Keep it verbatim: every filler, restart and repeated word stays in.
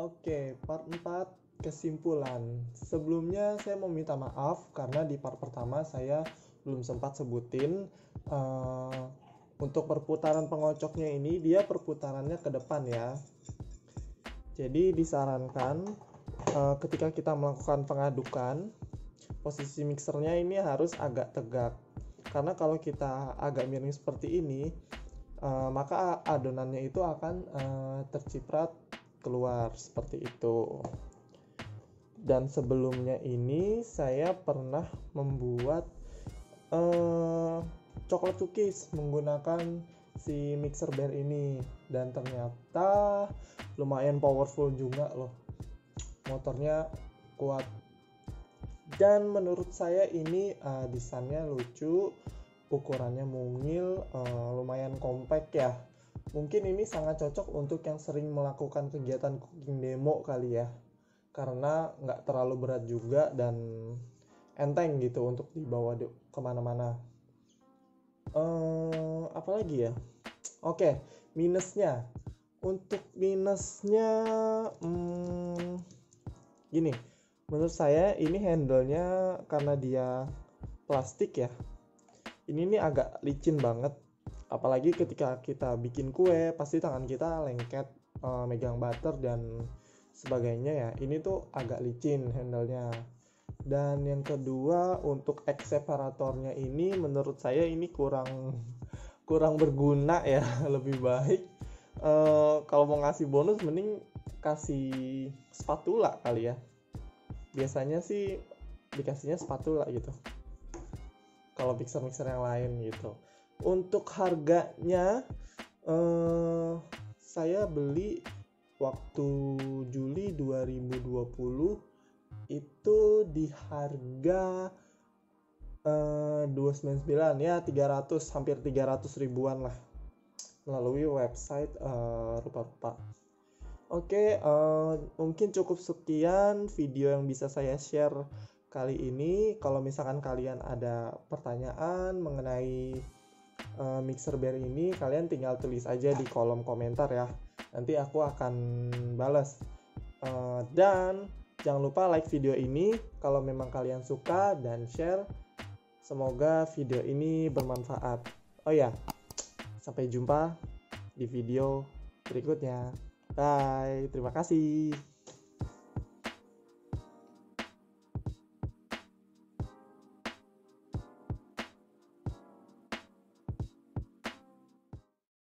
Oke, part empat kesimpulan. Sebelumnya saya mau minta maaf karena di part pertama saya belum sempat sebutin uh, untuk perputaran pengocoknya ini dia perputarannya ke depan ya. Jadi disarankan uh, ketika kita melakukan pengadukan, posisi mixernya ini harus agak tegak. Karena kalau kita agak miring seperti ini, uh, maka adonannya itu akan uh, terciprat keluar seperti itu. Dan sebelumnya ini saya pernah membuat uh, coklat cookies menggunakan si mixer bear ini, dan ternyata lumayan powerful juga loh, motornya kuat. Dan menurut saya ini uh, desainnya lucu, ukurannya mungil, uh, lumayan compact ya. Mungkin ini sangat cocok untuk yang sering melakukan kegiatan cooking demo kali ya, karena nggak terlalu berat juga dan enteng gitu untuk dibawa di, kemana-mana. Uh, apalagi ya? Oke, minusnya. Untuk minusnya, hmm, gini. Menurut saya ini handle-nya karena dia plastik ya. Ini nih agak licin banget. Apalagi ketika kita bikin kue, pasti tangan kita lengket uh, megang butter dan sebagainya ya. Ini tuh agak licin handle-nya. Dan yang kedua, untuk X separatornya ini menurut saya ini kurang kurang berguna ya. Lebih baik uh, kalau mau ngasih bonus mending kasih spatula kali ya. Biasanya sih dikasihnya spatula gitu kalau mixer-mixer yang lain gitu. Untuk harganya eh, saya beli waktu Juli dua ribu dua puluh itu di harga eh, dua ratus sembilan puluh sembilan ya, tiga ratus, hampir tiga ratus ribuan lah melalui website eh, rupa-rupa. Oke, uh, mungkin cukup sekian video yang bisa saya share kali ini. Kalau misalkan kalian ada pertanyaan mengenai uh, mixer bear ini, kalian tinggal tulis aja di kolom komentar ya. Nanti aku akan balas. Uh, dan jangan lupa like video ini kalau memang kalian suka, dan share. Semoga video ini bermanfaat. Oh ya, sampai jumpa di video berikutnya. Bye, terima kasih.